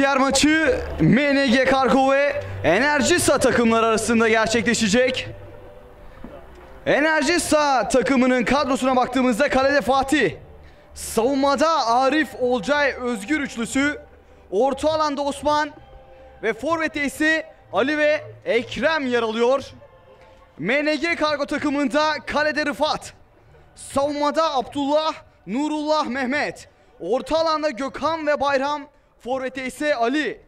diğer maçı MNG Kargo ve Enerjisa takımları arasında gerçekleşecek. Enerjisa takımının kadrosuna baktığımızda kalede Fatih, savunmada Arif, Olcay, Özgür üçlüsü, orta alanda Osman ve forvette ise Ali ve Ekrem yer alıyor. MNG Kargo takımında kalede Rıfat, savunmada Abdullah, Nurullah, Mehmet, orta alanda Gökhan ve Bayram, forvette ise Ali.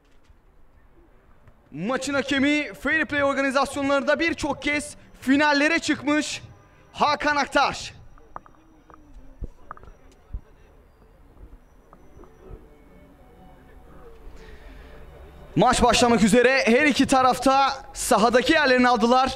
Maçın hakemi Fair Play organizasyonlarında birçok kez finallere çıkmış Hakan Aktaş. Maç başlamak üzere, her iki tarafta sahadaki yerlerini aldılar.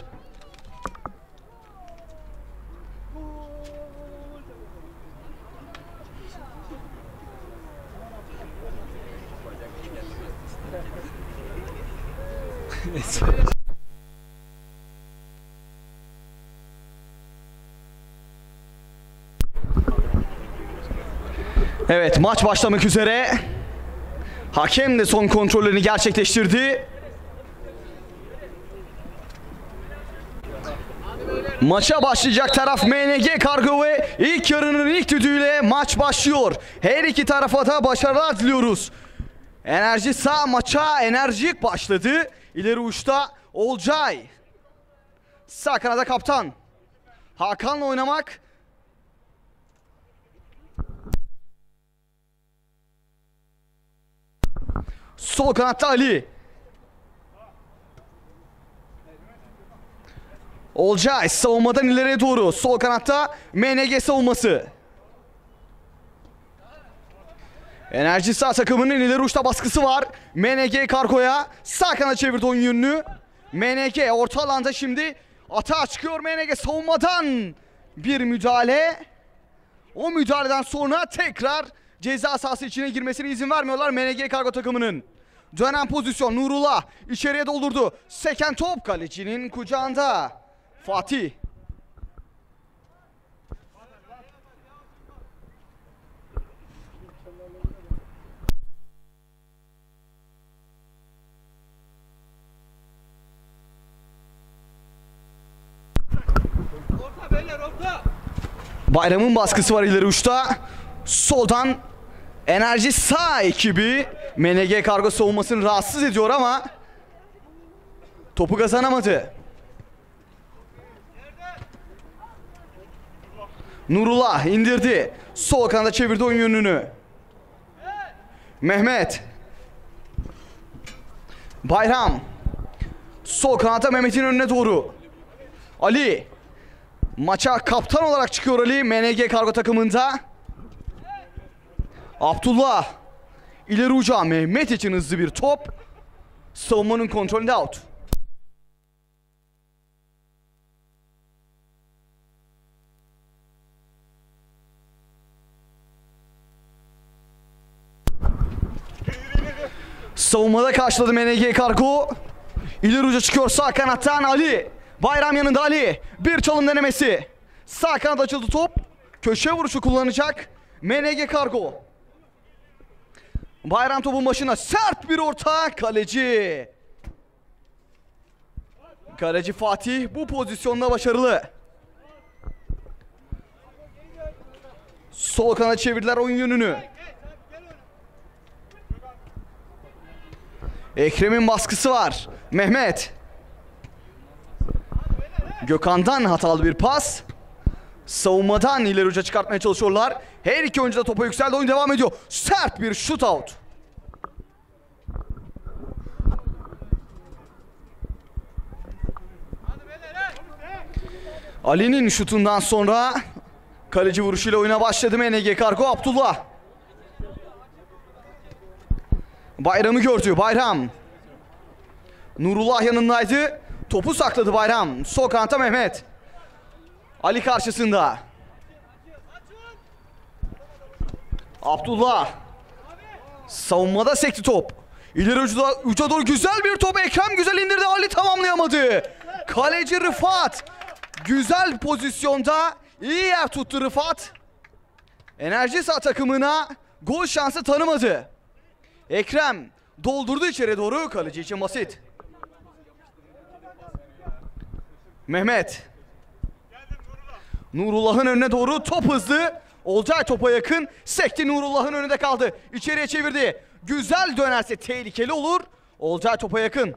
Evet, maç başlamak üzere. Hakem de son kontrollerini gerçekleştirdi. Maça başlayacak taraf MNG Kargo ve ilk yarının ilk düdüğüyle maç başlıyor. Her iki tarafa da başarılar diliyoruz. Enerjisa maça enerjik başladı. İleri uçta Olcay. Sağ kanada kaptan. Hakan'la oynamak. Sol kanatta Ali. Olcay savunmadan ileriye doğru. Sol kanatta MNG savunması. Enerjisa takımının ileri uçta baskısı var. MNG Kargo'ya sağ kanat çevirdi oyun yönünü. MNG orta alanda şimdi atağa çıkıyor. MNG savunmadan bir müdahale. O müdahaleden sonra tekrar ceza sahası içine girmesine izin vermiyorlar MNG Kargo takımının. Dönen pozisyon Nurullah içeriye doldurdu. Seken top kalecinin kucağında. Fatih. Bayram'ın baskısı var ileri uçta. Soldan Enerjisa ekibi MNG Kargo savunmasını rahatsız ediyor ama topu kazanamadı. Nurullah indirdi. Sol kanada çevirdi oyun yönünü. Mehmet. Bayram. Sol kanata Mehmet'in önüne doğru. Ali. Maça kaptan olarak çıkıyor Ali MNG Kargo takımında. Abdullah. İleri uca Mehmet için hızlı bir top. Savunmanın kontrolünde out. Savunmada karşıladı MNG Kargo. İleri uca çıkıyor sağ kanattan Ali. Bayram yanında Ali. Bir çalım denemesi. Sağ kanat açıldı top. Köşe vuruşu kullanacak MNG Kargo. Bayram topun başına sert bir orta. Kaleci. Kaleci Fatih bu pozisyonda başarılı. Sol kanat çevirdiler oyun yönünü. Ekrem'in baskısı var. Mehmet. Gökhan'dan hatalı bir pas. Savunmadan ileri uca çıkartmaya çalışıyorlar. Her iki oyuncu da topa yükseldi. Oyun devam ediyor. Sert bir shootout. Ali'nin şutundan sonra kaleci vuruşuyla oyuna başladı MNG Kargo. Abdullah. Bayram'ı gördü. Bayram. Nurullah yanındaydı. Topu sakladı Bayram. Sol kanatta Mehmet. Ali karşısında. Abdullah. Savunmada sekti top. İleri uca doğru güzel bir top. Ekrem güzel indirdi. Ali tamamlayamadı. Kaleci Rıfat. Güzel pozisyonda. İyi yer tuttu Rıfat. Enerjisa takımına gol şansı tanımadı. Ekrem doldurdu içeri doğru, kaleci için basit. Mehmet. Nurullah'ın önüne doğru top hızlı. Olcay topa yakın. Sekti, Nurullah'ın önünde kaldı. İçeriye çevirdi. Güzel dönerse tehlikeli olur. Olcay topa yakın.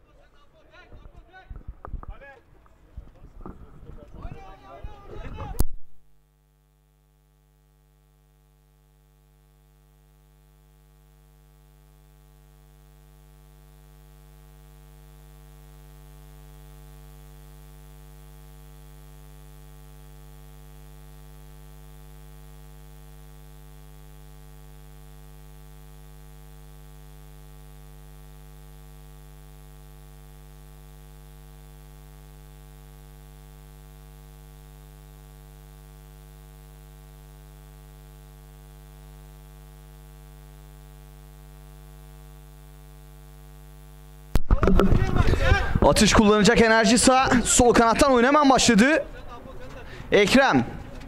Atış kullanacak Enerji sağ. Sol kanattan oyun hemen başladı. Ekrem.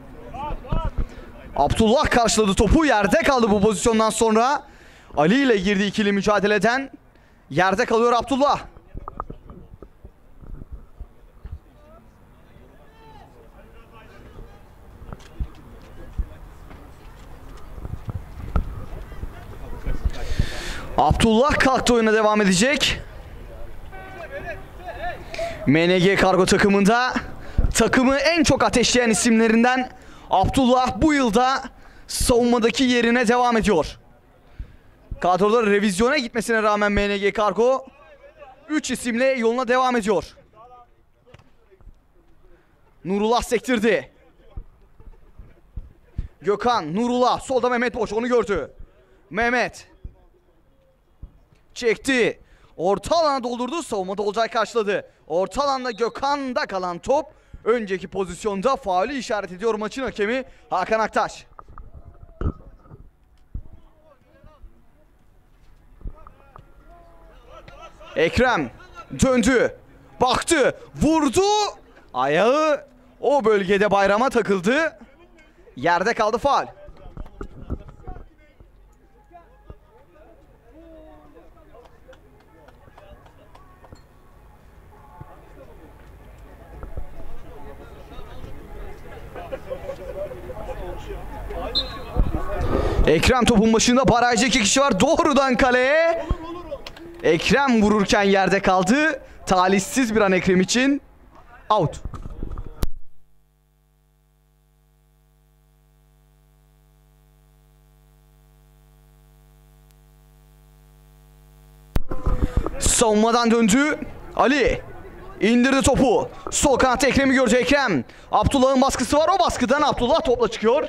Abdullah karşıladı topu. Yerde kaldı bu pozisyondan sonra. Ali ile girdi ikili mücadeleden. Yerde kalıyor Abdullah. Abdullah kalktı, oyuna devam edecek. MNG Kargo takımında takımı en çok ateşleyen isimlerinden Abdullah bu yılda savunmadaki yerine devam ediyor. Kadrolar revizyona gitmesine rağmen MNG Kargo 3 isimle yoluna devam ediyor. Nurullah sektirdi. Gökhan, Nurullah, solda Mehmet boş, onu gördü. Mehmet çekti. Orta alana doldurdu. Savunmada Olcay karşıladı. Orta alanda Gökhan'da kalan top önceki pozisyonda faulü işaret ediyor maçın hakemi Hakan Aktaş. Ekrem döndü. Baktı. Vurdu. Ayağı o bölgede Bayram'a takıldı. Yerde kaldı, faul. Ekrem topun başında, barajda 2 kişi var. Doğrudan kaleye. Ekrem vururken yerde kaldı. Talihsiz bir an Ekrem için. Out. Savunmadan döndü. Ali indirdi topu. Sol kanatta Ekrem'i görecek Ekrem. Abdullah'ın baskısı var. O baskıdan Abdullah topla çıkıyor.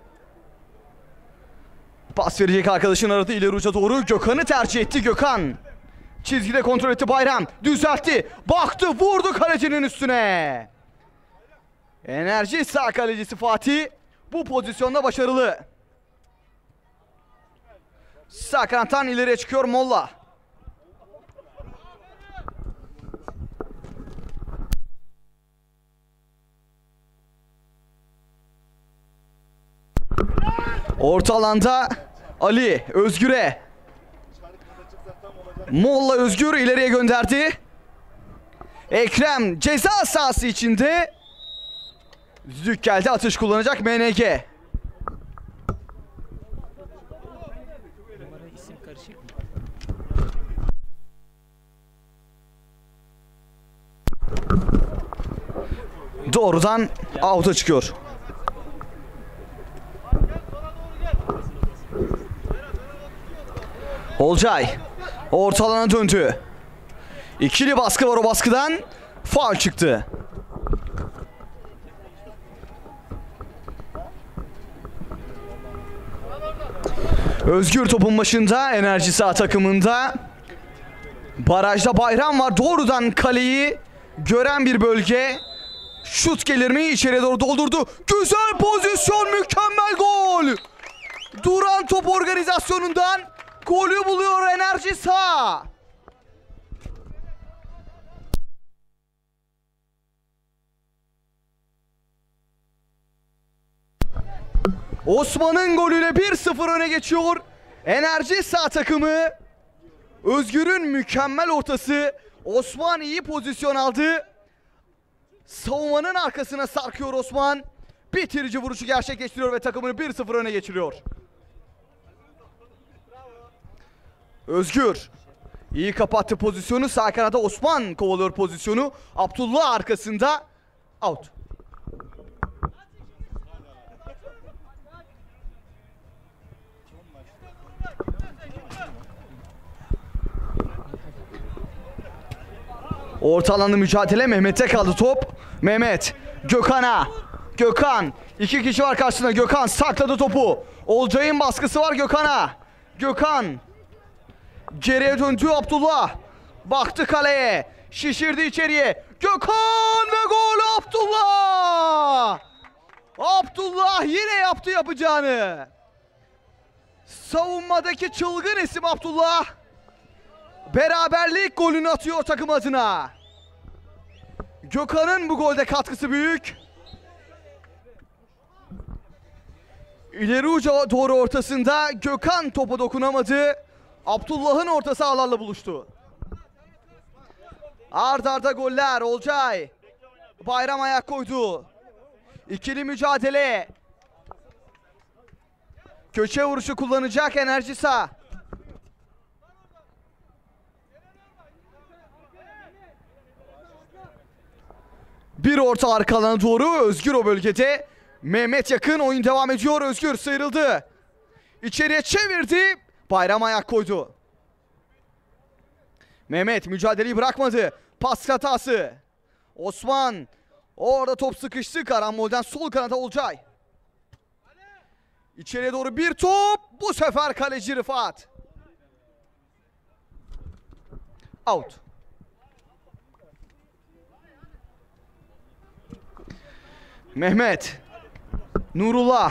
Pas verecek arkadaşın aradı ileri uca doğru. Gökhan'ı tercih etti. Gökhan çizgide kontrol etti. Bayram düzeltti. Baktı, vurdu kalecinin üstüne. Enerji sağ kalecisi Fatih bu pozisyonda başarılı. Sağ kanattan ileriye çıkıyor Molla. Orta alanda Ali Özgür'e. Molla Özgür ileriye gönderdi. Ekrem ceza sahası içinde. Düdük geldi, atış kullanacak MNG. Doğrudan out'a çıkıyor. Olcay orta alana döndü. İkili baskı var, o baskıdan faul çıktı. Özgür topun başında, Enerji sağ takımında. Barajda Bayram var, doğrudan kaleyi gören bir bölge. Şut gelir mi? İçeriye doğru doldurdu. Güzel pozisyon, mükemmel gol. Duran top organizasyonundan golü buluyor Enerji sağ. Osman'ın golüyle 1-0 öne geçiyor Enerji sağ takımı. Özgür'ün mükemmel ortası. Osman iyi pozisyon aldı. Savunmanın arkasına sarkıyor Osman. Bitirici vuruşu gerçekleştiriyor ve takımını 1-0 öne geçiriyor. Özgür iyi kapattı pozisyonu. Sağ kanada Osman kovalıyor pozisyonu. Abdullah arkasında. Out. Orta alanda mücadele. Mehmet'e kaldı top. Mehmet Gökhan'a. Gökhan. 2 kişi var karşısında. Gökhan sakladı topu. Olcay'ın baskısı var Gökhan'a. Gökhan. Geriye döndü Abdullah. Baktı kaleye. Şişirdi içeriye. Gökhan ve gol Abdullah. Abdullah yine yaptı yapacağını. Savunmadaki çılgın isim Abdullah. Beraberlik golünü atıyor takım adına. Gökhan'ın bu golde katkısı büyük. İleri uca doğru ortasında Gökhan topa dokunamadı. Abdullah'ın ortası ağlarla buluştu. Ard arda goller. Olcay. Bayram ayak koydu. İkili mücadele. Köşe vuruşu kullanacak Enerjisa. Bir orta arka alana doğru. Özgür o bölgede. Mehmet yakın. Oyun devam ediyor. Özgür sıyrıldı. İçeriye çevirdi. Bayram ayak koydu. Mehmet mücadeleyi bırakmadı. Pas hatası. Osman. Orada top sıkıştı. Karambol'den sol kanata Olcay. İçeriye doğru bir top. Bu sefer kaleci Rıfat. Out. Mehmet. Nurullah.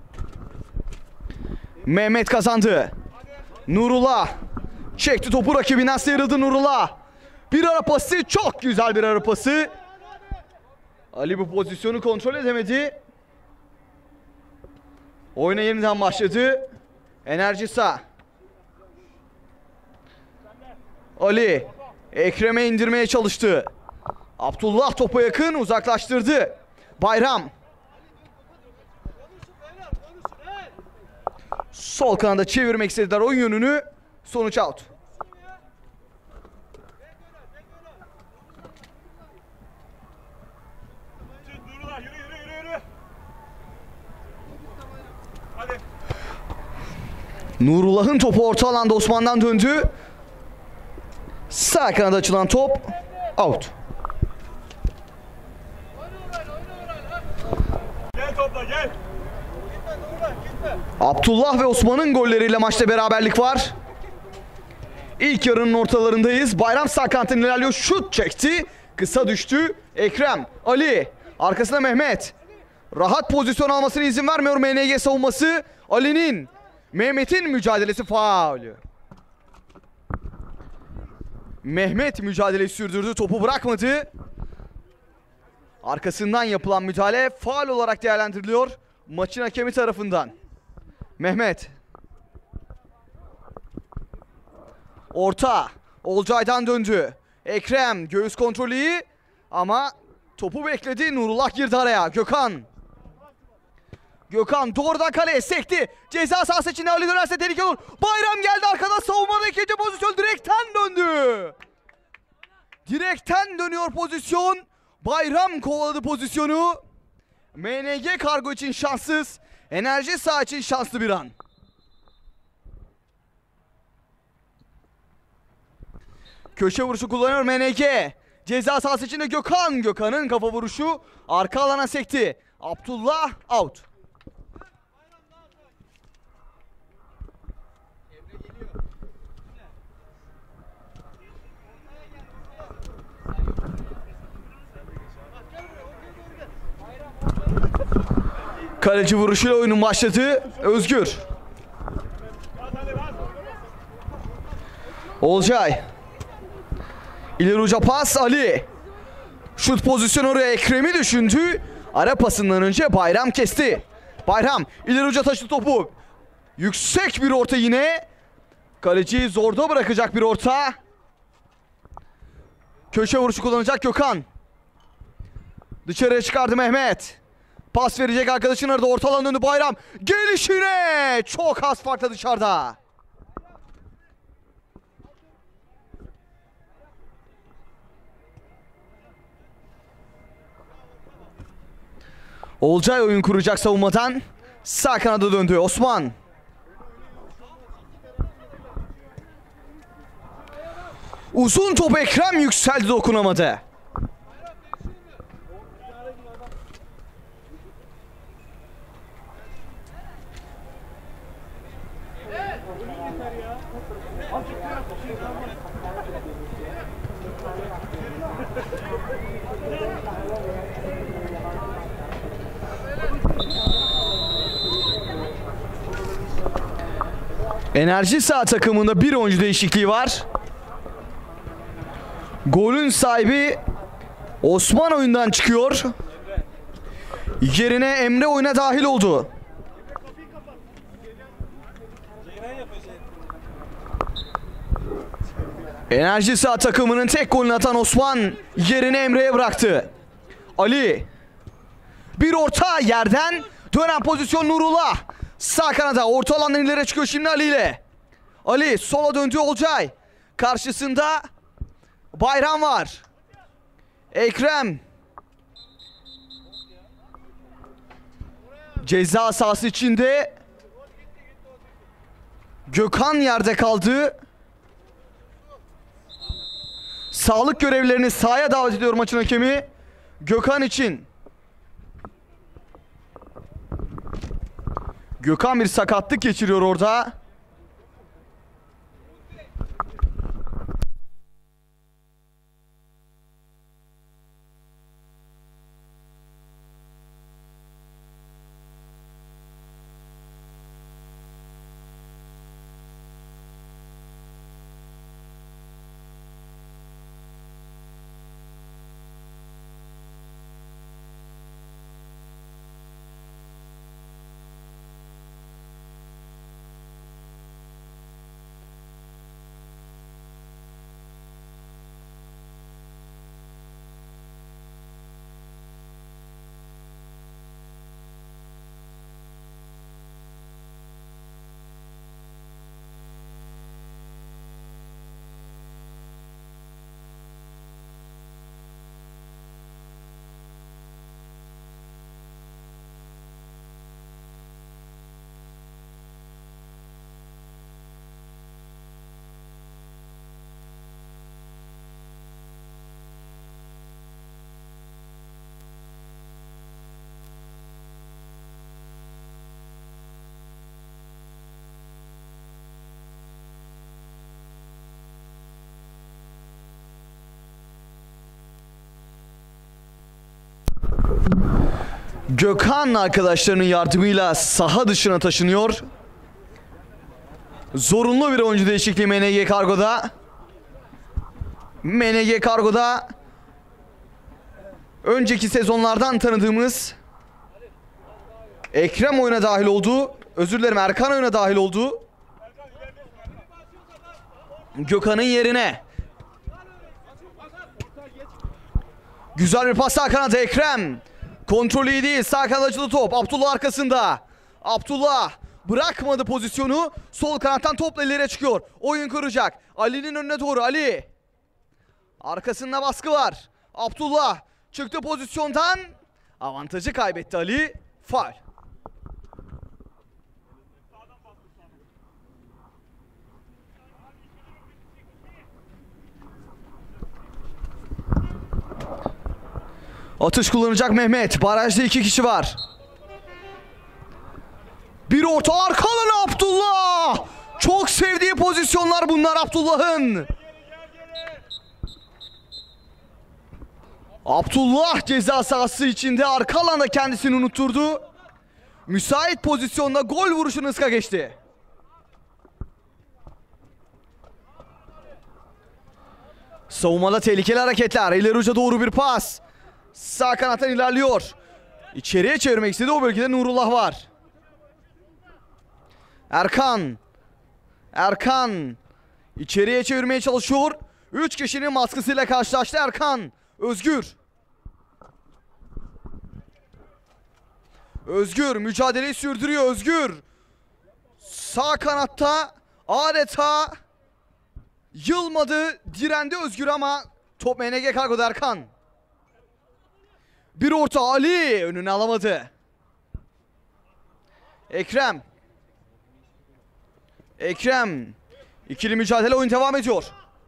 Mehmet kazandı. Nurullah. Çekti topu, rakibinden sıyrıldı Nurullah. Bir ara pası, çok güzel bir ara pası. Ali bu pozisyonu kontrol edemedi. Oyuna yeniden başladı. Enerjisa. Ali. Ekrem'e indirmeye çalıştı. Abdullah topa yakın, uzaklaştırdı. Bayram. Sol kanada çevirmek istediler oyun yönünü. Sonuç out. Nurullah'ın topu orta alanda Osman'dan döndü. Sağ kanada açılan top out. Gel topla gel. Abdullah ve Osman'ın golleriyle maçta beraberlik var. İlk yarının ortalarındayız. Bayram sağ kanattan ilerliyor. Şut çekti. Kısa düştü. Ekrem, Ali. Arkasında Mehmet. Rahat pozisyon almasına izin vermiyor MNG savunması. Ali'nin. Mehmet'in mücadelesi faul. Mehmet mücadeleyi sürdürdü. Topu bırakmadı. Arkasından yapılan müdahale faul olarak değerlendiriliyor maçın hakemi tarafından. Mehmet. Orta. Olcay'dan döndü. Ekrem göğüs kontrolü iyi ama topu bekledi. Nurullah girdi araya. Gökhan. Gökhan doğrudan kaleye sekti. Ceza sahası içinde Ali dönerse tehlike olur. Bayram geldi arkadan, savunmada ikinci pozisyon, direkten döndü. Direkten dönüyor pozisyon. Bayram kovaladı pozisyonu. MNG Kargo için şanssız. Enerji saha için şanslı bir an. Köşe vuruşu kullanıyor MNG. Ceza sahası içinde Gökhan. Gökhan'ın kafa vuruşu arka alana sekti. Abdullah out. Kaleci vuruşuyla oyunun başladı. Özgür. Olcay. İleri uca pas Ali. Şut pozisyonu oraya, Ekrem'i düşündü. Ara pasından önce Bayram kesti. Bayram ileri uca taşıdı topu. Yüksek bir orta yine. Kaleciyi zorda bırakacak bir orta. Köşe vuruşu kullanacak Gökhan. Dışarıya çıkardı Mehmet. Pas verecek arkadaşın arada, orta alan döndü Bayram. Gelişine çok az farkla dışarıda. Olcay oyun kuracak savunmadan. Sağ kanada döndü Osman. Uzun top Ekrem yükseldi, dokunamadı. Enerji Sağ takımında bir oyuncu değişikliği var. Golün sahibi Osman oyundan çıkıyor. Yerine Emre oyuna dahil oldu. Enerji Sağ takımının tek golünü atan Osman yerine Emre'ye bıraktı. Ali. Bir orta yerden dönen pozisyon Nurullah. Sağ kanada orta alandan ileri çıkıyor şimdi Ali ile. Ali sola döndü Olcay. Karşısında Bayram var. Ekrem. Ceza sahası içinde. Gökhan yerde kaldı. Sağlık görevlilerini sahaya davet ediyor maçın hakemi. Gökhan için. Gökhan bir sakatlık geçiriyor orada. Gökhan arkadaşlarının yardımıyla saha dışına taşınıyor. Zorunlu bir oyuncu değişikliği MNG Kargo'da. MNG Kargo'da önceki sezonlardan tanıdığımız Ekrem oyuna dahil oldu. Özür dilerim, Erkan oyuna dahil oldu. Gökhan'ın yerine. Güzel bir pas sağ kanada Ekrem. Kontrolü iyi değil. Sağ kanada açıldı top. Abdullah arkasında. Abdullah bırakmadı pozisyonu. Sol kanattan topla ileriye çıkıyor. Oyun kuracak. Ali'nin önüne doğru. Ali. Arkasında baskı var. Abdullah çıktı pozisyondan. Avantajı kaybetti Ali. Faul. Atış kullanacak Mehmet. Barajda 2 kişi var. Bir orta arka alana Abdullah. Çok sevdiği pozisyonlar bunlar Abdullah'ın. Abdullah ceza sahası içinde arka alanda kendisini unutturdu. Müsait pozisyonda gol vuruşunu ıska geçti. Savunmada tehlikeli hareketler. İleri uca doğru bir pas. Sağ kanattan ilerliyor. İçeriye çevirmek istedi. O bölgede Nurullah var. Erkan. Erkan içeriye çevirmeye çalışıyor. 3 kişinin baskısıyla karşılaştı Erkan. Özgür. Özgür mücadeleyi sürdürüyor. Özgür sağ kanatta adeta yılmadı, direndi Özgür ama top MNG Kargo'da. Erkan. Bir orta, Ali önünü alamadı. Ekrem. Ekrem. İkili mücadele, oyun devam ediyor.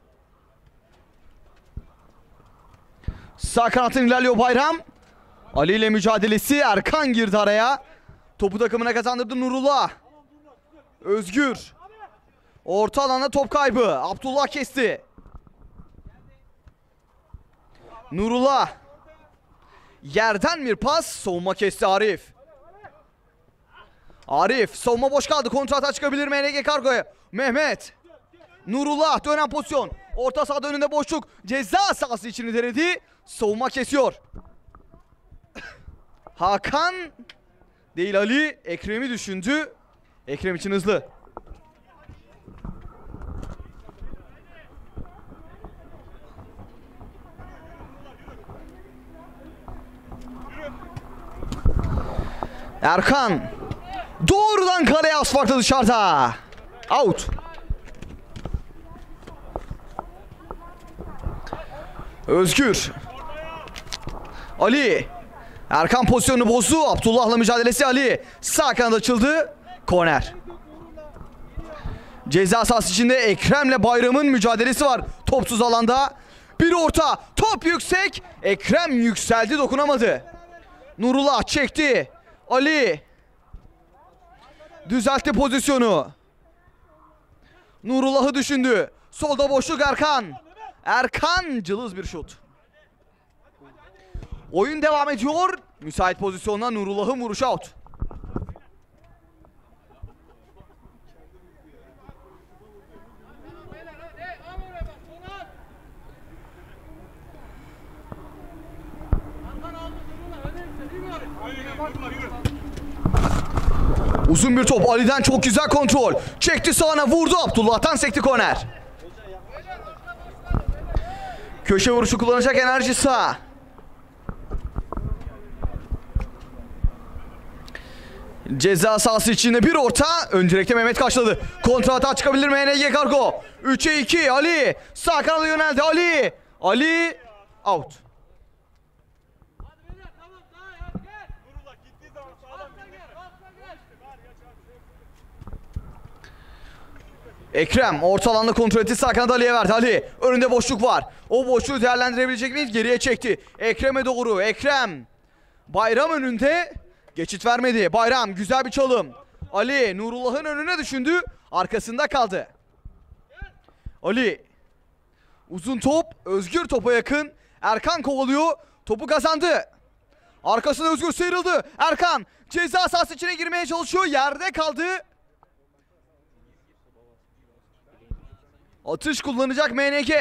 Sağ kanattan ilerliyor Bayram. Ali ile mücadelesi, Erkan girdi araya. Topu takımına kazandırdı Nurullah. Özgür. Orta alanda top kaybı. Abdullah kesti. Nurullah. Yerden bir pas, savunma kesti Arif. Arif, savunma boş kaldı. Kontrata çıkabilir MNG Kargo'ya. Mehmet. Nurullah, dönen pozisyon. Orta sahada önünde boşluk. Ceza sahası içini denedi. Savunma kesiyor. Hakan değil, Ali Ekrem'i düşündü. Ekrem için hızlı. Erkan doğrudan kaleye, az farklı dışarıda. Out. Özgür. Ali. Erkan pozisyonunu bozdu. Abdullah'la mücadelesi, Ali. Sağ kanat açıldı. Korner. Ceza sahası içinde Ekrem'le Bayram'ın mücadelesi var. Topsuz alanda. Bir orta. Top yüksek. Ekrem yükseldi, dokunamadı. Nurullah çekti. Ali. Düzeltti pozisyonu. Nurullah'ı düşündü. Solda boşluk Erkan. Erkan cılız bir şut. Oyun devam ediyor. Müsait pozisyonda Nurullah'ın vuruşu, out. Uzun bir top, Ali'den çok güzel kontrol. Çekti sağına, vurdu, Abdullah'tan sekti korner. Köşe vuruşu kullanacak Enerji sağ. Ceza sahası içinde bir orta. Ön direkte Mehmet karşıladı. Kontrata çıkabilir MNG Kargo. 3'e 2 Ali. Sağ kanada yöneldi Ali. Ali out. Ekrem orta alanda kontrol etti, sağ kanada Ali'ye verdi. Ali önünde boşluk var. O boşluğu değerlendirebilecek miyiz? Geriye çekti. Ekrem'e doğru. Ekrem. Bayram önünde. Geçit vermedi. Bayram güzel bir çalım. Ali Nurullah'ın önüne düşündü. Arkasında kaldı. Ali. Uzun top. Özgür topa yakın. Erkan kovalıyor. Topu kazandı. Arkasına Özgür sıyrıldı. Erkan ceza sahası içine girmeye çalışıyor. Yerde kaldı. Atış kullanacak MNG.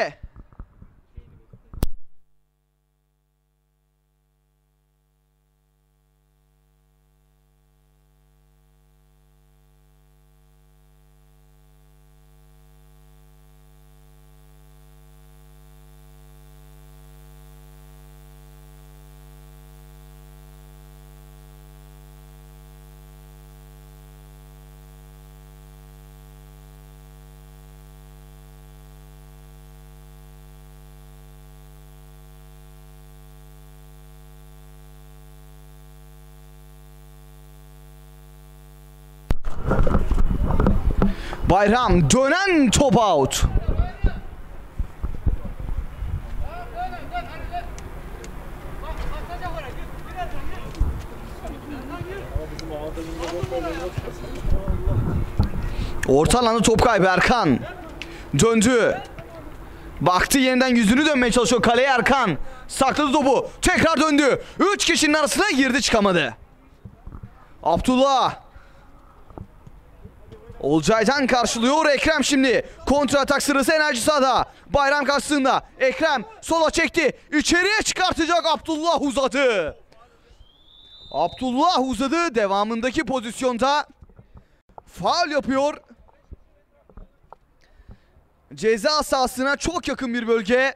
Bayram dönen top, out. Orta alanda top kaybı Erkan. Döndü. Baktı, yeniden yüzünü dönmeye çalışıyor kaleye Erkan. Sakladı topu. Tekrar döndü. 3 kişinin arasına girdi, çıkamadı. Abdullah. Olcay'dan karşılıyor Ekrem şimdi. Kontra atak sırası Enerji sahada. Bayram karşısında. Ekrem sola çekti. İçeriye çıkartacak, Abdullah uzadı. Abdullah uzadı. Devamındaki pozisyonda faul yapıyor. Ceza sahasına çok yakın bir bölge.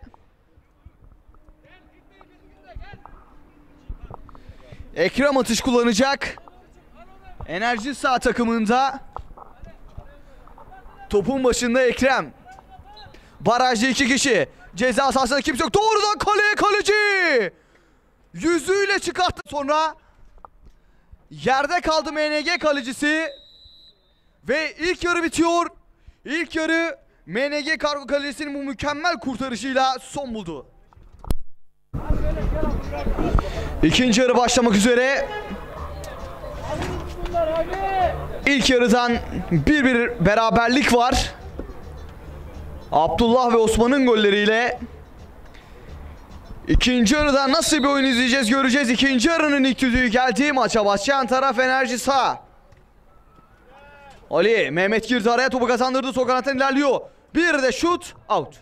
Ekrem atış kullanacak. Enerji Sağ takımında. Topun başında Ekrem. Barajda 2 kişi. Ceza sahasında kimse yok. Doğrudan kaleye kaleci. Yüzüyle çıkarttı sonra. Yerde kaldı MNG kalecisi. Ve ilk yarı bitiyor. İlk yarı MNG Kargo Kalesi'nin bu mükemmel kurtarışıyla son buldu. İkinci yarı başlamak üzere. İlk yarıdan bir beraberlik var. Abdullah ve Osman'ın golleriyle. İkinci yarıda nasıl bir oyun izleyeceğiz göreceğiz. İkinci yarının ilk düdüğü geldi. Maça başlayan taraf Enerji Sağ. Ali, Mehmet girdi araya, topu kazandırdı, sol kanattan ilerliyor. Bir de şut, out.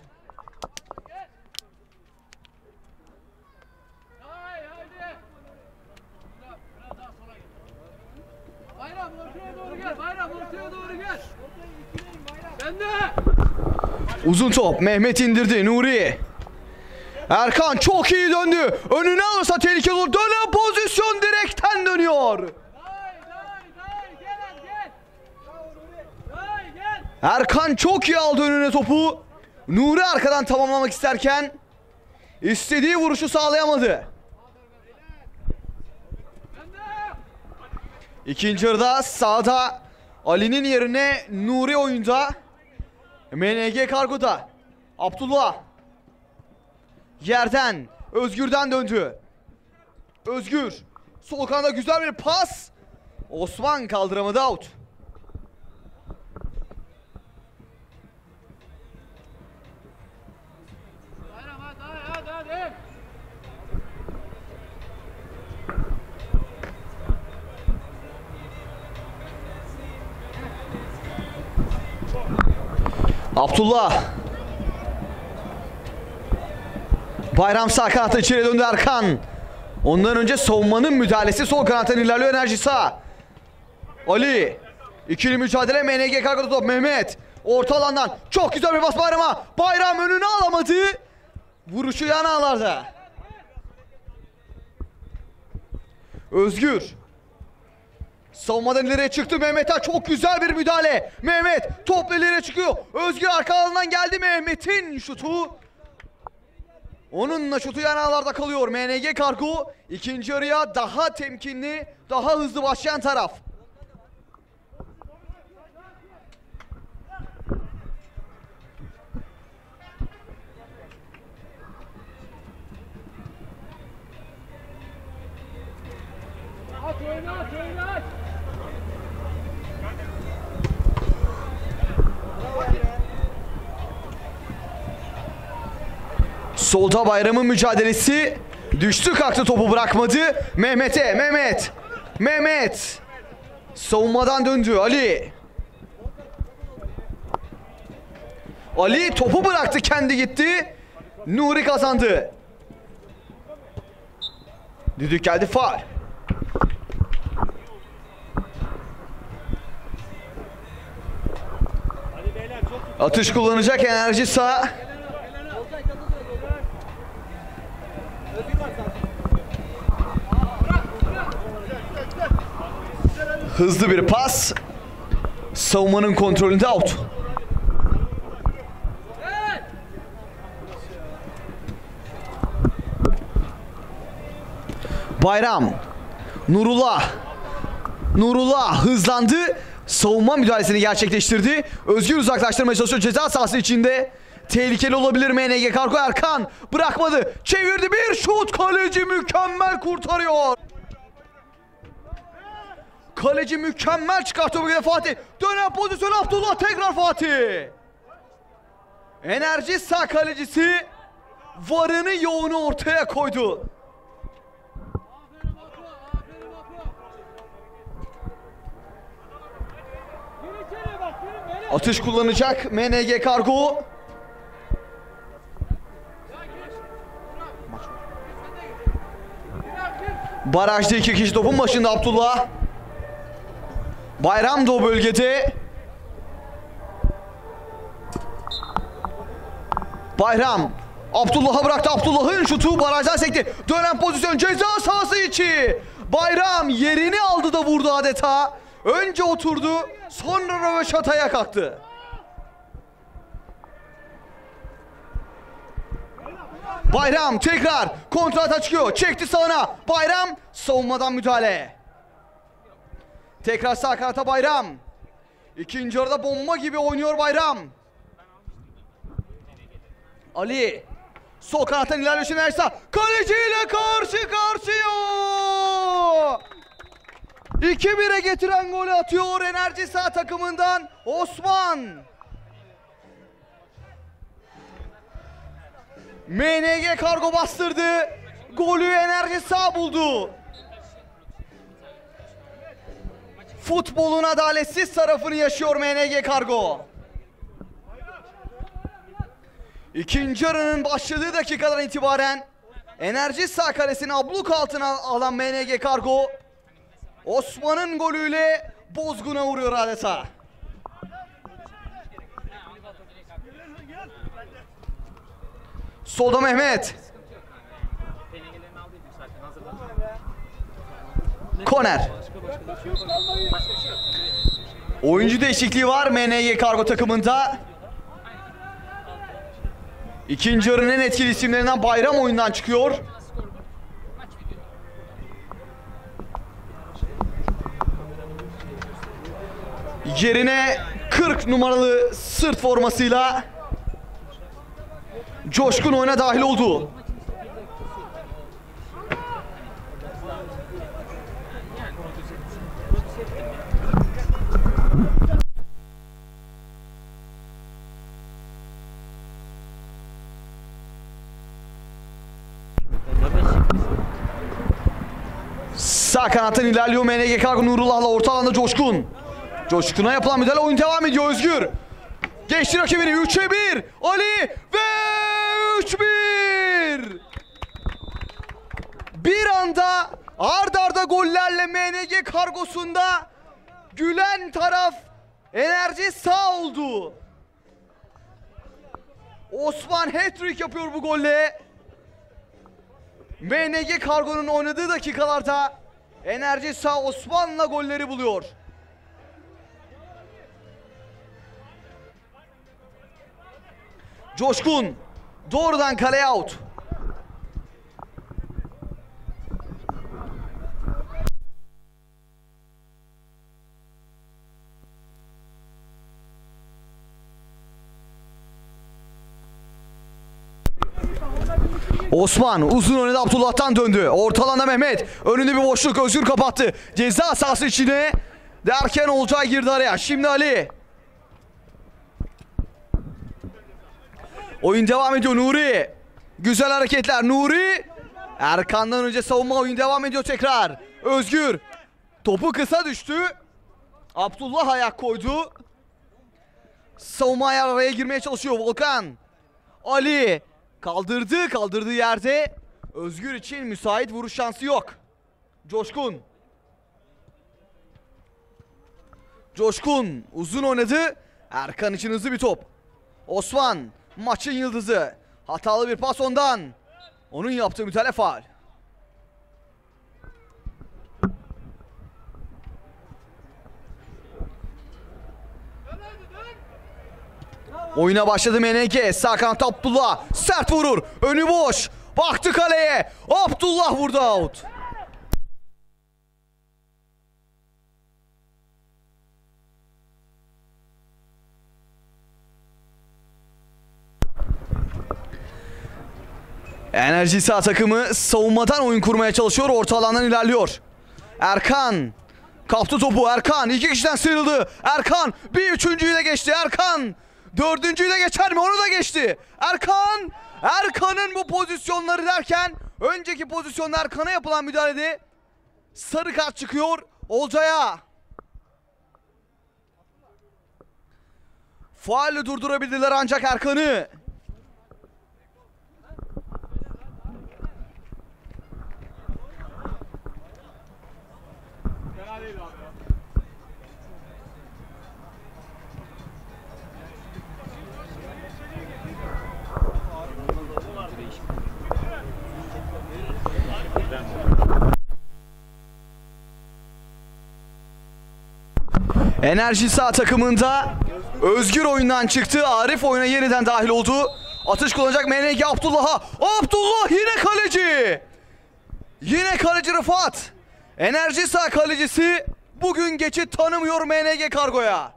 Bayram ortaya doğru gel, Bayram ortaya doğru gel. Ben de. Uzun top, Mehmet indirdi, Nuri. Erkan çok iyi döndü. Önüne alırsa tehlikeli olur. Dönen pozisyon direkten dönüyor. Erkan çok iyi aldı önüne topu. Nuri arkadan tamamlamak isterken istediği vuruşu sağlayamadı. İkinci yarıda sağda Ali'nin yerine Nuri oyunda. MNG Kargo'da Abdullah yerden Özgür'den döndü. Özgür sol kanada güzel bir pas. Osman kaldıramadı, out. Hadi. Abdullah. Bayram sağ kanatta içeri döndü Erkan. Ondan önce savunmanın müdahalesi, sol kanattan ilerliyor Enerji Sağ. Ali. İkili mücadele, MNG Kargo'da top. Mehmet. Orta alandan çok güzel bir pas Bayram'a. Bayram önünü alamadı. Vuruşu yan ağlarda. Özgür. Savunmadan ileriye çıktı Mehmet'e, çok güzel bir müdahale. Mehmet topla ileriye çıkıyor. Özgür arka alandan geldi, Mehmet'in şutu. Onunla şutu yan ağlarda kalıyor. MNG Kargo ikinci yarıya daha temkinli, daha hızlı başlayan taraf. Oynat. Solda Bayram'ın mücadelesi. Düştü kalktı, topu bırakmadı. Mehmet. Savunmadan döndü Ali. Ali topu bıraktı, kendi gitti. Nuri kazandı. Düdük geldi, faul. Atış kullanacak Enerji Sağ. Hızlı bir pas. Savunmanın kontrolünde, out. Bayram. Nurullah hızlandı. Savunma müdahalesini gerçekleştirdi. Özgür uzaklaştırmaya çalışıyor ceza sahası içinde. Tehlikeli olabilir MNG Kargo. Erkan bırakmadı. Çevirdi, bir şut. Kaleci mükemmel kurtarıyor. Kaleci mükemmel çıkartıyor bugün Fatih. Dönen pozisyon Abdullah, tekrar Fatih. Enerji Sağ kalecisi varını yoğunu ortaya koydu. Atış kullanacak MNG Kargo. Barajda 2 kişi, topun başında Abdullah. Bayram da o bölgede. Bayram Abdullah'a bıraktı. Abdullah'ın şutu barajdan sekti. Dönen pozisyon ceza sahası içi. Bayram yerini aldı da vurdu adeta. Önce oturdu, sonra röveşataya kalktı. Bayram tekrar kontrata çıkıyor. Çekti sağına. Bayram savunmadan müdahale. Tekrar sağ kanata Bayram. İkinci yarıda bomba gibi oynuyor Bayram. Ali sol kanattan ilerliyor şimdi Ersa. Kaleciyle karşı karşıya. 2-1'e getiren golü atıyor Enerji Sağ takımından Osman. MNG Kargo bastırdı. Golü Enerji Sağ buldu. Futbolun adaletsiz tarafını yaşıyor MNG Kargo. İkinci yarının başladığı dakikadan itibaren Enerji Sağ kalesini abluk altına alan MNG Kargo Osman'ın golüyle bozguna vuruyor adeta. Solda Mehmet. Koner. Oyuncu değişikliği var MNG Kargo takımında. İkinci yarının en etkili isimlerinden Bayram oyundan çıkıyor. Yerine 40 numaralı sırt formasıyla Coşkun oyuna dahil oldu. Sağ kanattan ilerliyor MNG Kargo Nurullah'la orta alanda Coşkun. Coşkun'a yapılan müdahale, oyun devam ediyor Özgür. Geçti rakibini 3'e 1. Ali ve 3-1. Bir anda ard arda gollerle MNG Kargosu'nda gülen taraf Enerji Sağ oldu. Osman hat-trick yapıyor bu golle. MNG Kargo'nun oynadığı dakikalarda Enerji Sağ Osman'la golleri buluyor. Coşkun doğrudan kaleye out. Osman uzun oynadı, Abdullah'tan döndü. Orta alanda Mehmet. Önünde bir boşluk, Özgür kapattı. Ceza sahası içine derken Olcay girdi araya. Şimdi Ali. Oyun devam ediyor Nuri. Güzel hareketler Nuri. Erkan'dan önce savunma, oyun devam ediyor tekrar. Özgür. Topu kısa düştü. Abdullah ayak koydu. Savunma araya girmeye çalışıyor Volkan. Ali. Kaldırdığı yerde Özgür için müsait vuruş şansı yok. Coşkun. Coşkun uzun oynadı. Erkan için hızlı bir top. Osman maçın yıldızı. Hatalı bir pas ondan. Onun yaptığı müdahale faul. Oyuna başladı MNG. Sağ kanat Abdullah. Sert vurur. Önü boş. Baktı kaleye. Abdullah vurdu out. Enerji Sağ takımı savunmadan oyun kurmaya çalışıyor. Orta alandan ilerliyor. Erkan. Kaptı topu. Erkan. 2 kişiden sıyrıldı. Erkan. Bir üçüncüyü de geçti. Erkan. Dördüncüyü de geçer mi? Onu da geçti. Erkan. Erkan'ın bu pozisyonları derken önceki pozisyonda Erkan'a yapılan müdahalede sarı kart çıkıyor Olcay'a. Faulle durdurabildiler ancak Erkan'ı. Enerji Sağ takımında Özgür oyundan çıktı. Arif oyuna yeniden dahil oldu. Atış kullanacak MNG Abdullah'a. Abdullah yine kaleci. Yine kaleci Rıfat. Enerji Sağ kalecisi bugün geçit tanımıyor MNG Kargo'ya.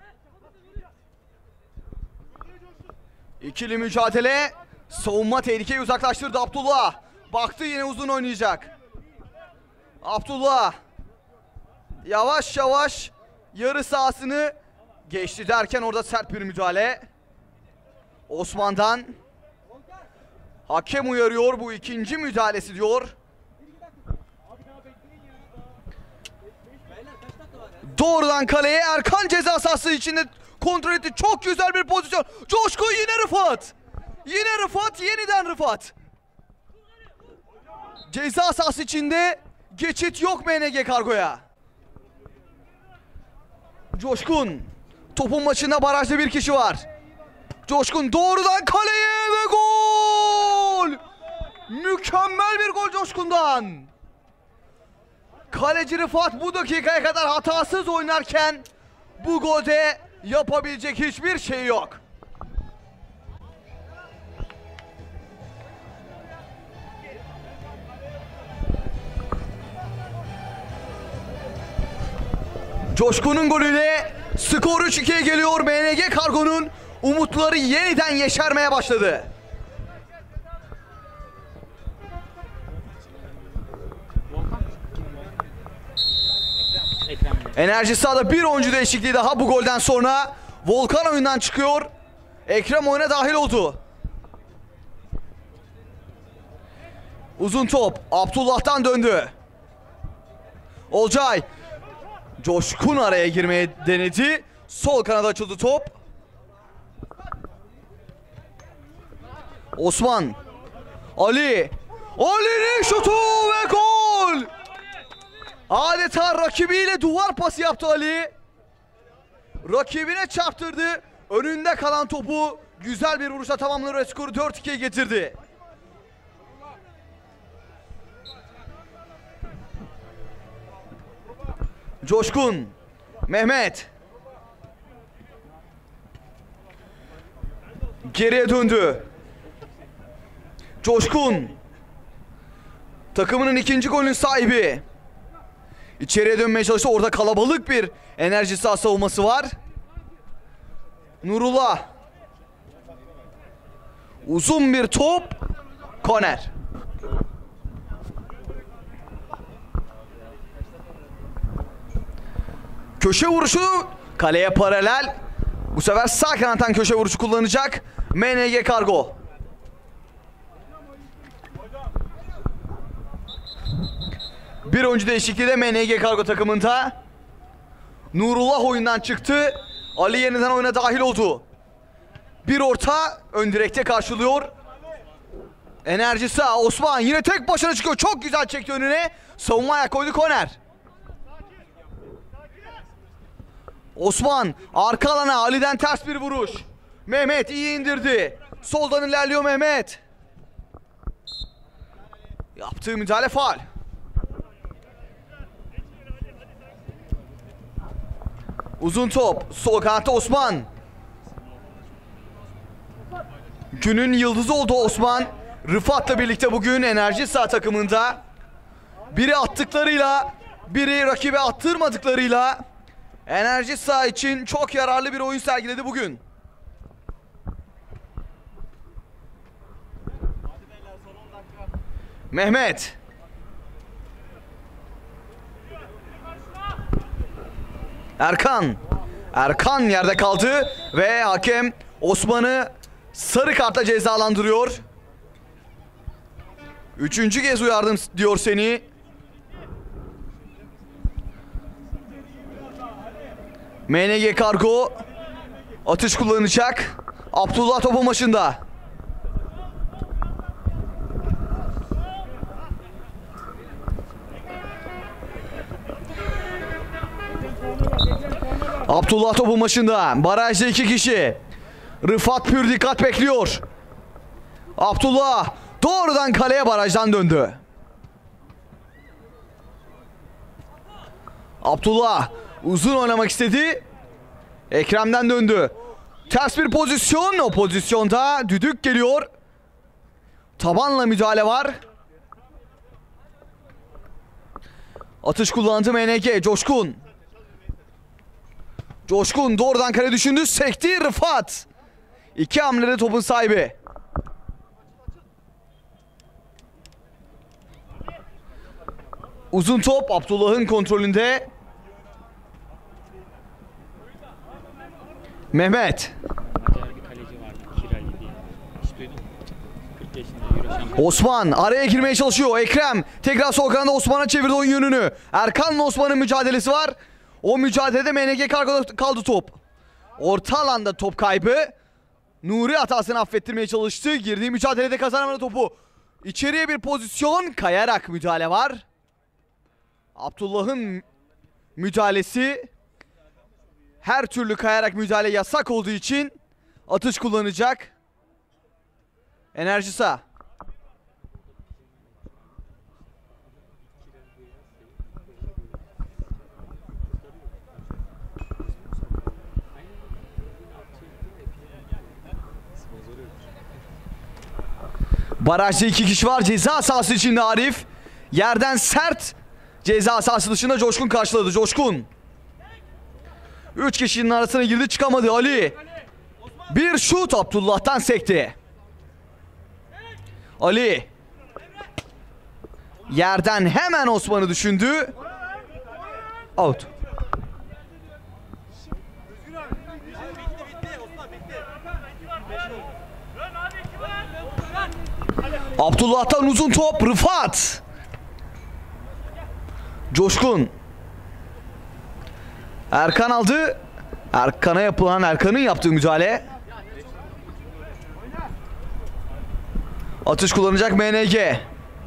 İkili mücadele. Savunma tehlikeyi uzaklaştırdı Abdullah. Baktı yine uzun oynayacak. Abdullah yavaş yavaş yarı sahasını geçti derken orada sert bir müdahale. Osman'dan. Hakem uyarıyor, bu ikinci müdahalesi diyor. Doğrudan kaleye Erkan ceza sahası içinde kontrol etti. Çok güzel bir pozisyon. Coşkun yine Rıfat. Yine Rıfat, yeniden Rıfat. Ceza sahası içinde geçit yok MNG Kargo'ya. Coşkun. Topun maçında barajda bir kişi var. Coşkun doğrudan kaleye ve gol! Mükemmel bir gol Coşkun'dan. Kaleci Rıfat bu dakikaya kadar hatasız oynarken bu golde yapabilecek hiçbir şey yok. Coşkun'un golüyle skor 3-2'ye geliyor. MNG Kargo'nun umutları yeniden yeşermeye başladı. Enerji Sağ'da bir oyuncu değişikliği daha bu golden sonra. Volkan oyundan çıkıyor. Ekrem oyuna dahil oldu. Uzun top Abdullah'tan döndü. Olcay. Coşkun araya girmeye denedi. Sol kanada açıldı top. Osman. Ali. Ali'nin şutu ve gol. Adeta rakibiyle duvar pası yaptı Ali. Rakibine çarptırdı. Önünde kalan topu güzel bir vuruşla tamamladı ve skoru 4-2'ye getirdi. Coşkun. Mehmet. Geriye döndü. Coşkun. Takımının ikinci golünün sahibi. İçeriye dönmeye çalıştı. Orada kalabalık bir Enerji Sağ savunması var. Nurullah. Uzun bir top. Korner. Köşe vuruşu kaleye paralel. Bu sefer sağ kanattan köşe vuruşu kullanacak MNG Kargo. Bir oyuncu değişikliği de MNG Kargo takımında. Nurullah oyundan çıktı. Ali yeniden oyuna dahil oldu. Bir orta ön direkte karşılıyor. Enerji Sağ. Osman yine tek başına çıkıyor. Çok güzel çekti önüne. Savunma ayak koydu, korner. Osman arka alana, Ali'den ters bir vuruş. Mehmet iyi indirdi. Soldan ilerliyor Mehmet. Yaptığı müdahale faul. Uzun top. Sol kanatta Osman. Günün yıldızı oldu Osman. Rıfat'la birlikte bugün Enerji Sağ takımında. Biri attıklarıyla, biri rakibe attırmadıklarıyla Enerji Sağ için çok yararlı bir oyun sergiledi bugün. Mehmet. Erkan. Erkan yerde kaldı ve hakem Osman'ı sarı kartla cezalandırıyor. Üçüncü kez uyardım diyor seni. MNG Kargo atış kullanacak. Abdullah topun başında. Abdullah topun başında. Barajda iki kişi. Rıfat pür dikkat bekliyor. Abdullah doğrudan kaleye, barajdan döndü. Abdullah Uzun oynamak istedi. Ekrem'den döndü. Ters bir pozisyon. O pozisyonda düdük geliyor. Tabanla müdahale var. Atış kullandı MNG. Coşkun. Coşkun doğrudan kale düşündü. Sekti Rıfat. 2 hamlede topun sahibi. Uzun top Abdullah'ın kontrolünde. Mehmet. Bir kaleci vardı, Kirali diye. Hiç duydun mu? 40 yaşında Euro şampiyonu. Osman araya girmeye çalışıyor. Ekrem tekrar sol kanada Osman'a çevirdi oyun yönünü. Erkan'la Osman'ın mücadelesi var. O mücadelede MNG kargoda kaldı top. Orta alanda top kaybı. Nuri hatasını affettirmeye çalıştı. Girdiği mücadelede kazanamadı topu. İçeriye bir pozisyon. Kayarak müdahale var. Abdullah'ın müdahalesi. Her türlü kayarak müdahale yasak olduğu için atış kullanacak. Enerji sağ. Barajda 2 kişi var. Ceza sahası içinde Arif. Yerden sert. Ceza sahası dışında Coşkun karşıladı. Coşkun. 3 kişinin arasına girdi, çıkamadı Ali. Bir şut Abdullah'tan sekti. Ali. Yerden hemen Osman'ı düşündü. Out. Abdullah'tan uzun top Rıfat. Coşkun. Erkan aldı. Erkan'a yapılan, Erkan'ın yaptığı müdahale. Atış kullanacak MNG.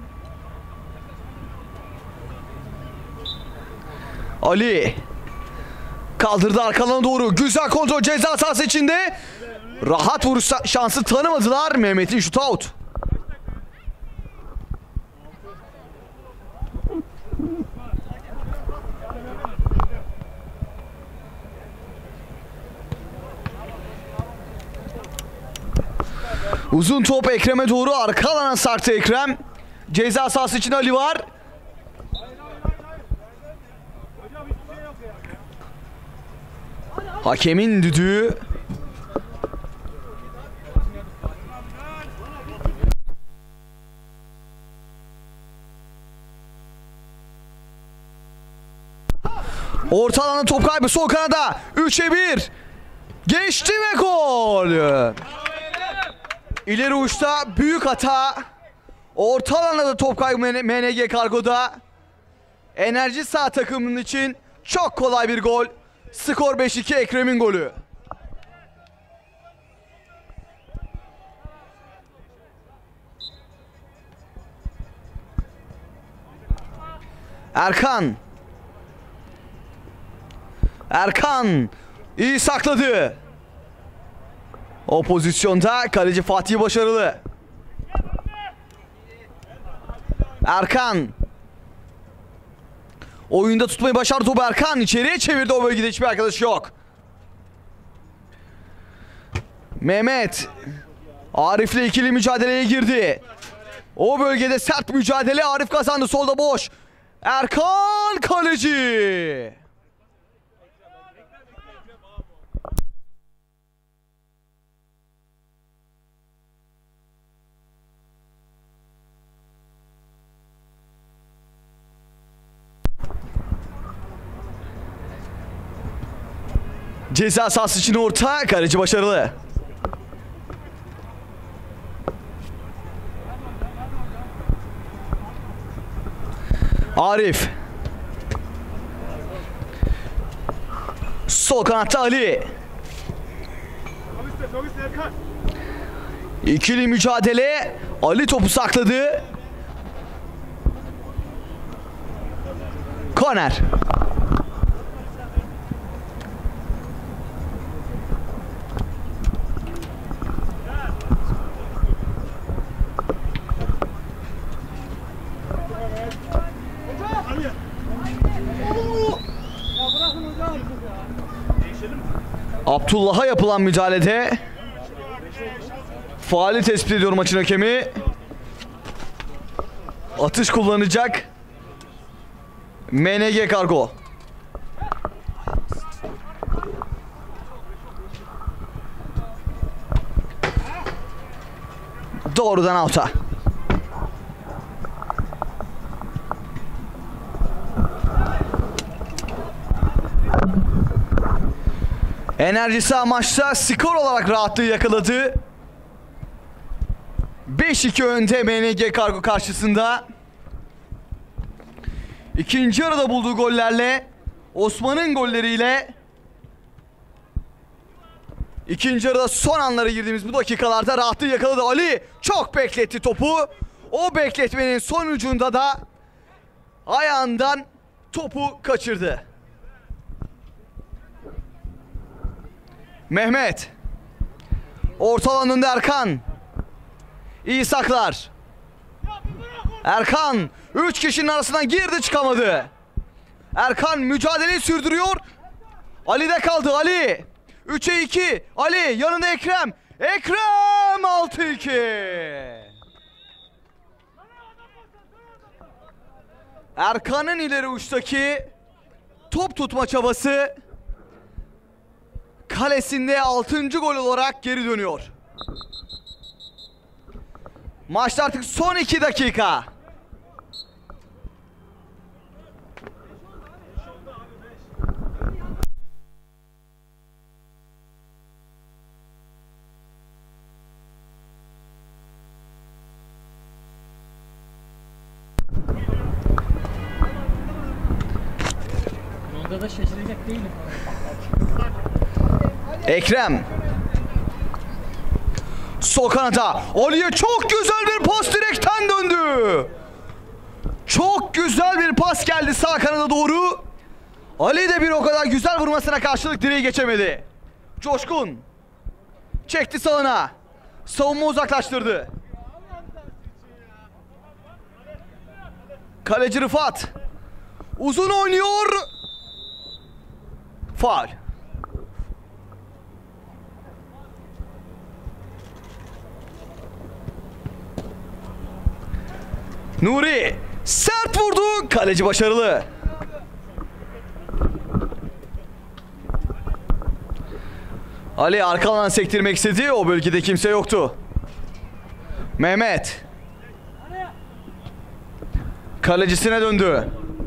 Ali. Kaldırdı arkalarına doğru. Güzel kontrol ceza sahası içinde. Rahat vuruş şansı tanımadılar. Mehmet'in şut out. Uzun top Ekrem'e doğru, arka alana sarktı Ekrem. Ceza sahası için Ali var. Hakemin düdüğü. Orta alana top kaybı, sol kanada 3'e 1. Geçti ve gol. İleri uçta büyük hata. Orta alanda da top kaybı MNG Kargo'da. Enerji sağ takımının için çok kolay bir gol. Skor 5-2, Ekrem'in golü. Erkan. Erkan iyi sakladı. O pozisyonda kaleci Fatih başarılı. Erkan. Oyunda tutmayı başardı topu Erkan. İçeriye çevirdi, o bölgede hiçbir arkadaşı yok. Mehmet. Arif'le ikili mücadeleye girdi. O bölgede sert mücadele, Arif kazandı, solda boş. Erkan kaleci. Ceza sahası için orta, kaleci başarılı. Arif. Sol kanatta Ali. İkili mücadele. Ali topu sakladı. Korner. Abdullah'a yapılan müdahalede faali tespit ediyor maçın hakemi. Atış kullanacak MNG Kargo. Doğrudan out'a. Enerjisi maçta skor olarak rahatlığı yakaladı. 5-2 önde MNG Kargo karşısında. İkinci yarıda bulduğu gollerle, Osman'ın golleriyle ikinci yarıda son anlara girdiğimiz bu dakikalarda rahatlığı yakaladı. Ali çok bekletti topu. O bekletmenin sonucunda da ayağından topu kaçırdı. Mehmet. Orta alanında Erkan. İyi saklar. Erkan 3 kişinin arasından girdi, çıkamadı. Erkan mücadeleyi sürdürüyor. Ali'de kaldı. Ali 3'e 2. Ali yanında Ekrem. Ekrem 6-2. Erkan'ın ileri uçtaki top tutma çabası kalesinde 6. gol olarak geri dönüyor. Maçta artık son 2 dakika. Onda da şaşıracak değilim. Ekrem. Sol kanata. Ali'ye çok güzel bir pas, direkten döndü. Çok güzel bir pas geldi sağ kanada doğru. Ali de bir o kadar güzel vurmasına karşılık direği geçemedi. Coşkun. Çekti sağına. Savunma uzaklaştırdı. Kaleci Rıfat. Uzun oynuyor. Faul. Nuri sert vurdu. Kaleci başarılı. Ali arka alana sektirmek istedi. O bölgede kimse yoktu. Mehmet. Kalecisine döndü.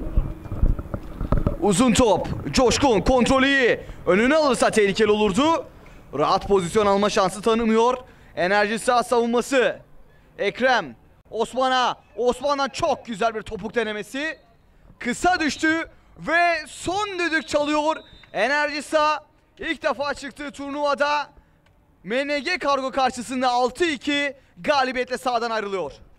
Uzun top. Coşkun kontrolü iyi. Önüne alırsa tehlikeli olurdu. Rahat pozisyon alma şansı tanımıyor. Enerjisi sağ savunması. Ekrem. Osman'a. Osman'dan çok güzel bir topuk denemesi. Kısa düştü ve son düdük çalıyor. Enerjisi ilk defa çıktığı turnuvada MNG Kargo karşısında 6-2 galibiyetle sahadan ayrılıyor.